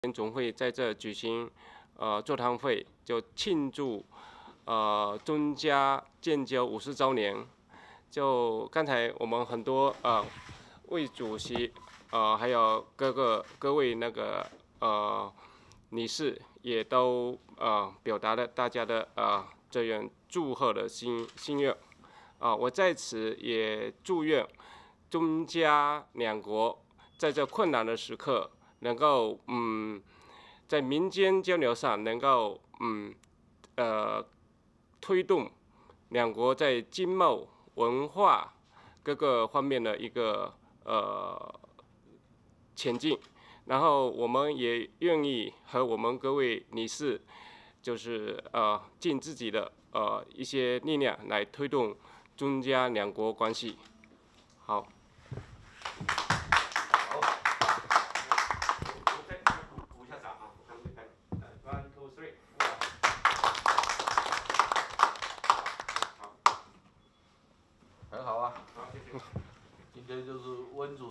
总会在这举行座谈会，就庆祝中加建交50周年。就刚才我们很多魏主席还有各位那个理事也都表达了大家的这样祝贺的心愿。我在此也祝愿中加两国在这困难的时刻能够在民间交流上能够推动两国在经贸、文化各个方面的一个前进。然后我们也愿意和我们各位理事，就是尽自己的一些力量来推动中加两国关系。好。 很好啊， 好，谢谢。 今天就是温主